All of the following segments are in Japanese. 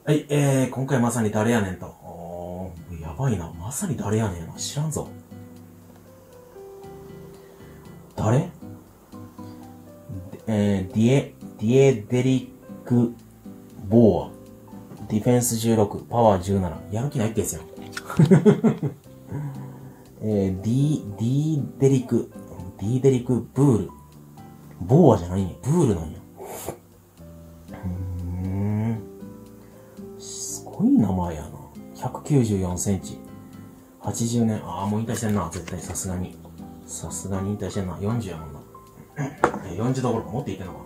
はい、今回まさに誰やねんと。やばいな。まさに誰やねんな。知らんぞ。誰ディエデリック・ボーア。ディフェンス16、パワー17。やる気ないってやつやん。ディデリク・ブール。ボーアじゃないんや。ブールなんや。すごい名前やな。194センチ。80年。もう引退してんな。絶対さすがに。さすがに引退してんな。40やもんな。40どころかもっといってんのか。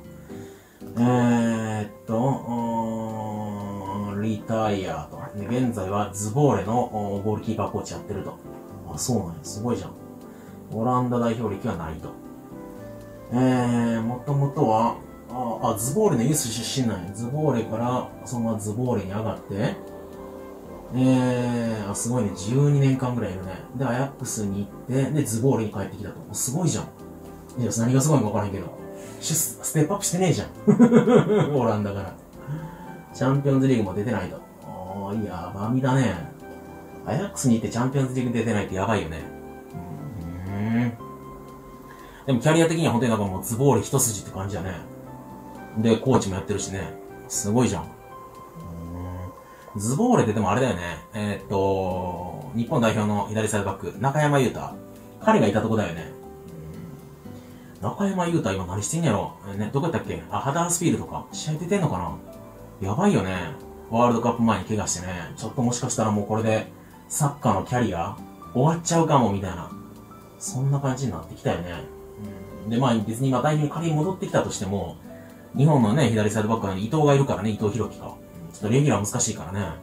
リタイアと。現在はズボーレのゴールキーパーコーチやってると。そうなんや。すごいじゃん。オランダ代表歴はないと。もともとは、ズボーレのユース出身なんや。ズボーレから、そのままズボーレに上がって、すごいね。12年間ぐらいいるね。で、アヤックスに行って、で、ズボーレに帰ってきたと。すごいじゃん。いや、何がすごいか分からへんけど。ステップアップしてねえじゃん。オランダから。チャンピオンズリーグも出てないと。やばみだね。アヤックスに行ってチャンピオンズリーグ出てないってやばいよね。でもキャリア的には本当になんかもうズボーレ一筋って感じだね。で、コーチもやってるしね。すごいじゃん。ズボーレってでもあれだよね。日本代表の左サイドバック、中山優太。彼がいたとこだよね。中山優太今何してんやろね、どこやったっけハダースフィールドか。試合出てんのかな。やばいよね。ワールドカップ前に怪我してね。ちょっともしかしたらもうこれで、サッカーのキャリア終わっちゃうかも、みたいな。そんな感じになってきたよね。で、別に今代表に仮に戻ってきたとしても、日本のね、左サイドバックに伊藤がいるからね、伊藤洋樹か。ちょっとレギュラー難しいからね。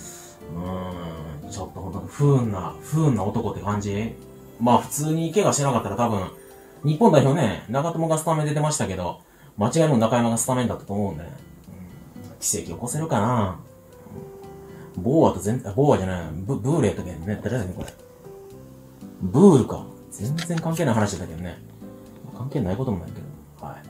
ちょっとほんと不運な男って感じ。普通に怪我してなかったら多分、日本代表ね、長友がスタメン出てましたけど、間違いなく中山がスタメンだったと思うんで、奇跡起こせるかな。ボーアじゃない、ブーレやったけどね、誰だね、これ。ブールか。全然関係ない話だけどね。関係ないこともないけど。はい。